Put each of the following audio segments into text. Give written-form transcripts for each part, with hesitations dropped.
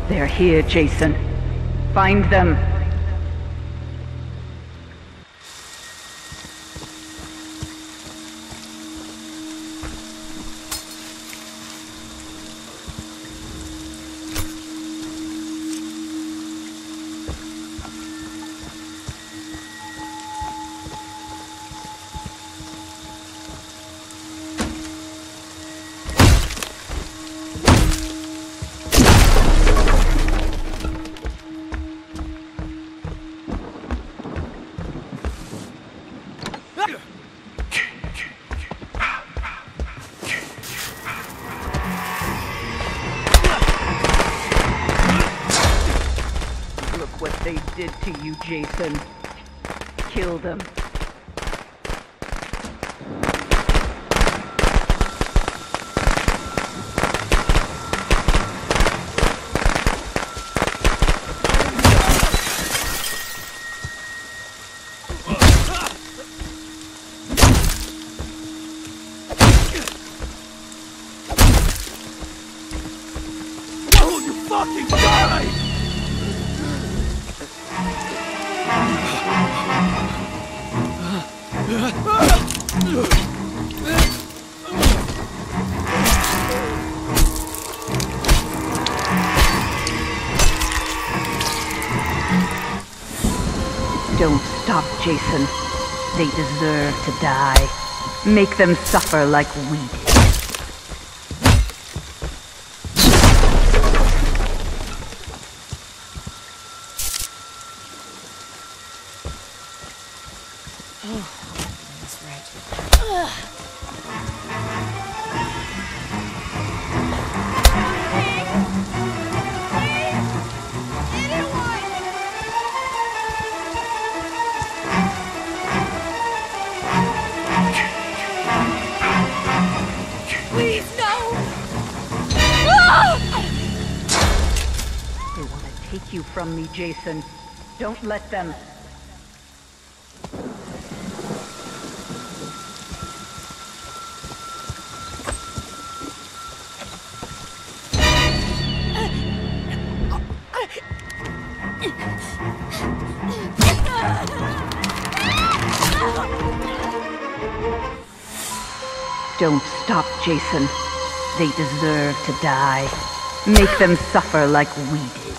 They're here, Jason. Find them. What they did to you, Jason. Kill them. Oh, you fucking die! Don't stop, Jason. They deserve to die. Make them suffer like we did. That's right. Please, no! They want to take you from me, Jason. Don't let them. Don't stop, Jason. They deserve to die. Make them suffer like we did.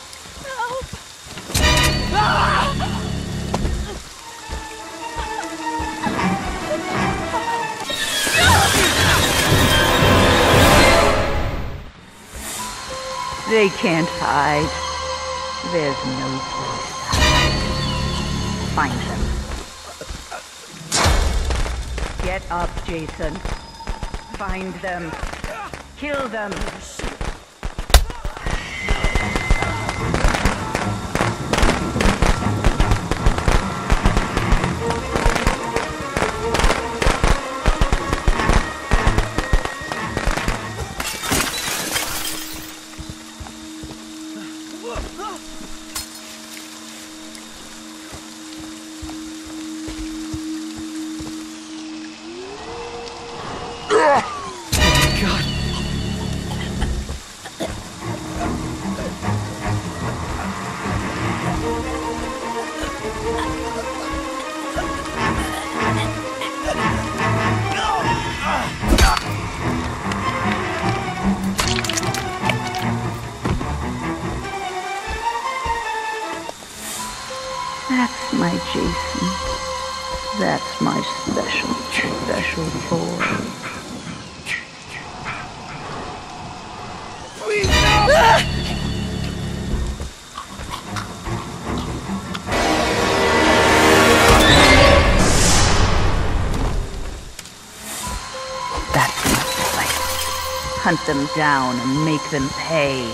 They can't hide. There's no place to hide. Find them. Get up, Jason. Find them. Kill them. That's my Jason. That's my special boy. Please, no! That's my boy. Hunt them down and make them pay.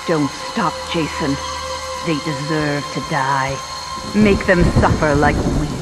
Don't stop, Jason. They deserve to die. Make them suffer like we did.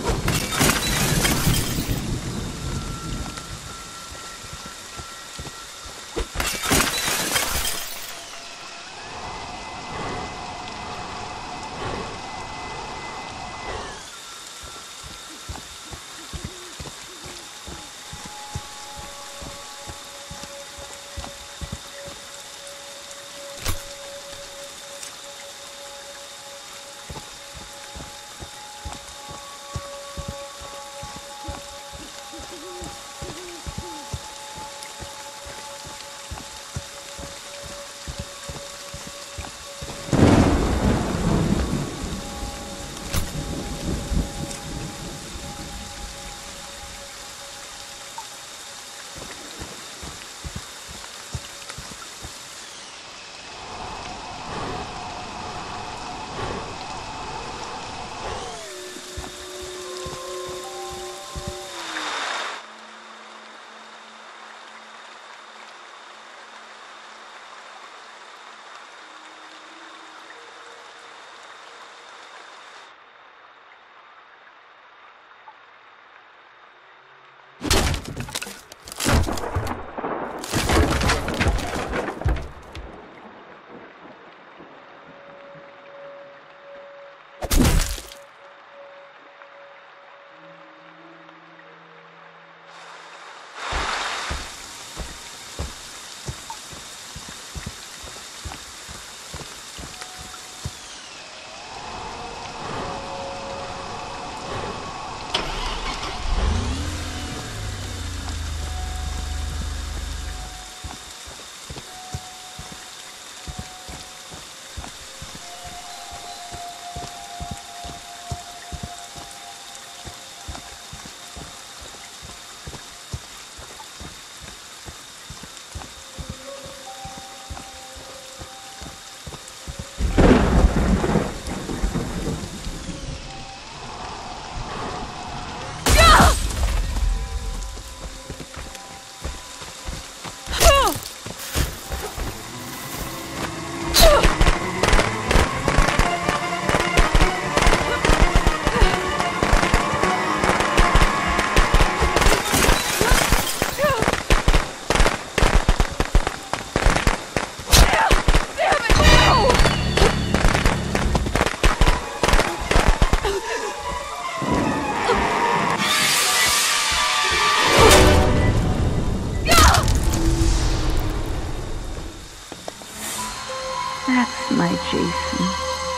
That's my Jason.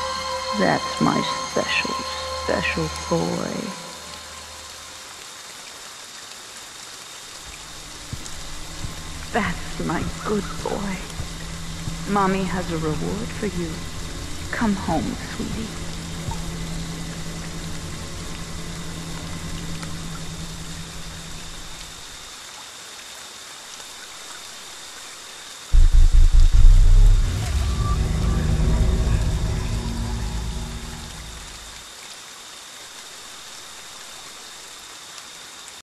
That's my special, special boy. That's my good boy. Mommy has a reward for you. Come home, sweetie.